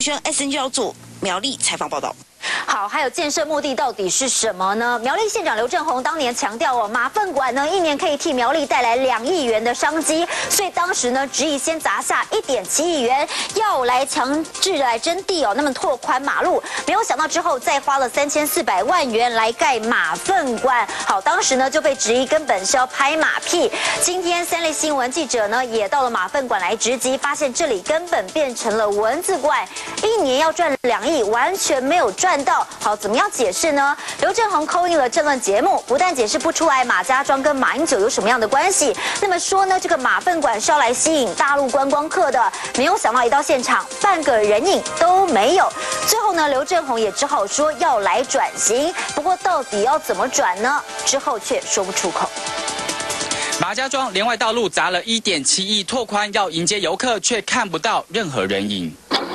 轩 SNG 要做苗栗采访报道。 好，还有建设目的到底是什么呢？苗栗县长刘正鸿当年强调哦，马粪馆呢1年可以替苗栗带来2亿元的商机，所以当时呢执意先砸下1.7亿元，要来强制来征地哦，那么拓宽马路，没有想到之后再花了3400万元来盖马粪馆。好，当时呢就被质疑根本是要拍马屁。今天3立新闻记者呢也到了马粪馆来直击，发现这里根本变成了蚊子馆，1年要赚2亿，完全没有赚到。 好，怎么样解释呢？刘正鸿call in了政论节目，不但解释不出来马家庄跟马英九有什么样的关系，那么说呢，这个马粪馆是要来吸引大陆观光客的，没有想到一到现场，半个人影都没有。最后呢，刘正鸿也只好说要来转型，不过到底要怎么转呢？之后却说不出口。 马家庄连外道路砸了1.7亿拓宽，要迎接游客，却看不到任何人影。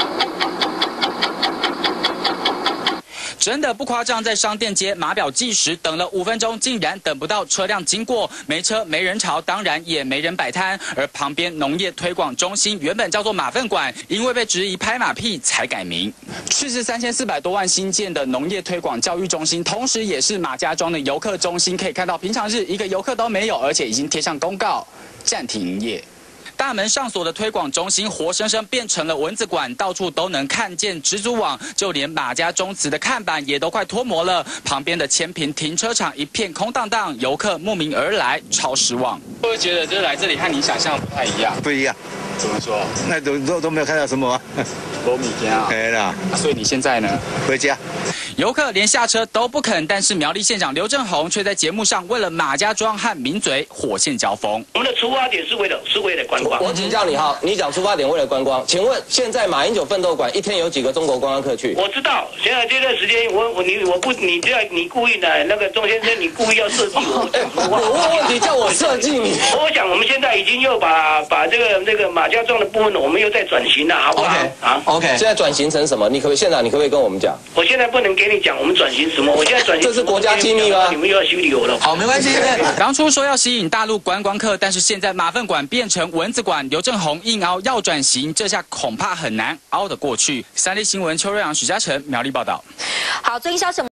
真的不夸张，在商店街码表计时等了5分钟，竟然等不到车辆经过，没车没人潮，当然也没人摆摊。而旁边农业推广中心原本叫做马粪馆，因为被质疑拍马屁才改名。斥资3400多万新建的农业推广教育中心，同时也是马家庄的游客中心。可以看到，平常日一个游客都没有，而且已经贴上公告暂停营业。 大门上锁的推广中心，活生生变成了蚊子馆，到处都能看见蜘蛛网，就连马家中祠的看板也都快脱模了。旁边的千坪停车场一片空荡荡，游客慕名而来，超失望。会不会觉得就是来这里和你想象不太一样？ 不一样， 怎么说？ 那都没有看到什么啊？ 罗米家啊。 没了。 所以你现在呢？ 回家。 游客连下车都不肯，但是苗栗县长刘正鸿却在节目上为了马家庄和名嘴火线交锋。 我们的出发点是为了观光。 我请教你哈，你讲出发点为了观光，请问现在马英九奋斗馆一天有几个中国观光客去？ 我知道，现在这段时间你故意的那个钟先生，你故意要设计我。 我问问题叫我设计你。 我想我们现在已经又把这个马家庄的部分，我们又在转型了，好不好？啊 ，OK。现在转型成什么？县长，你可不可以跟我们讲？ 我现在不能给你讲我们转型什么，我现在转型这是国家机密吗？ 你们又要修理我了。 好，没关系。 当初说要吸引大陆观光客，但是现在马粪馆变成蚊子馆，刘正鸿硬凹要转型，这下恐怕很难凹得过去。3立新闻邱瑞阳、许嘉诚苗栗报道。 好，最新消息。